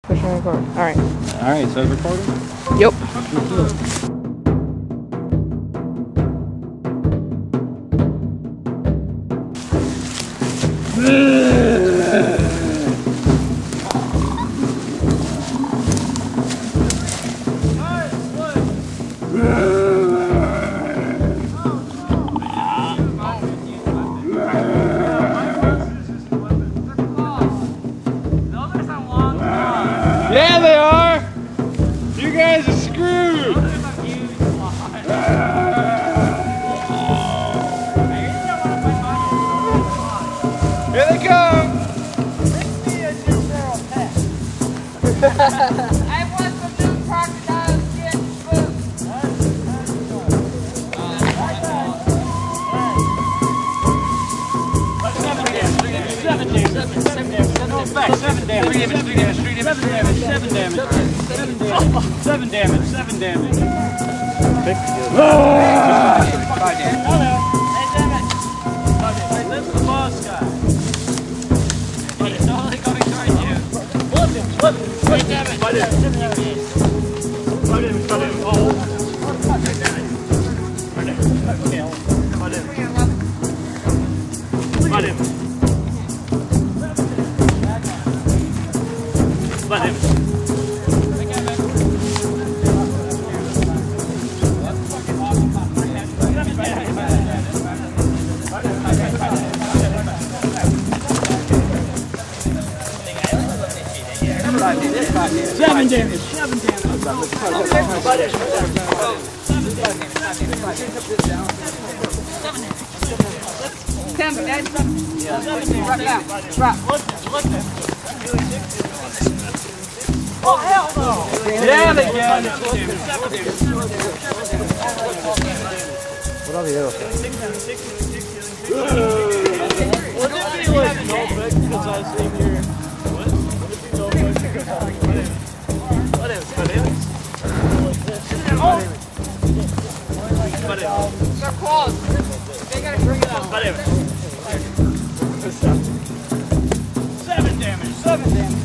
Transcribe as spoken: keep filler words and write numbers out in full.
Push and record. Alright. Alright, so it's recording? Yep. Yeah, they are! You guys are screwed! Here they come! I want some new crocodiles getting spooked. Seven damage, seven damage, seven damage, seven damage, three damage, three damage, three damage, seven damage, seven damage, seven damage, seven damage. Five damage. Hello. Hey, damn it. Hey, that's the boss guy. He's totally coming towards you. Flip him, flip him. Hey, damn it. Fight him. Fight him, fight him. Oh. Fight him. Fight him. Fight him. Fight him. Let him. Seven damage. Seven damage. Ten, Dad. Seven damage. Drop down. Drop. Oh, hell no! Yeah, they can! What are the other? Would it be like no big because I see here? What? Would it be no big because I see here? What is? What is? What is? They're close. They gotta bring it out. What is? Seven damage. Seven damage.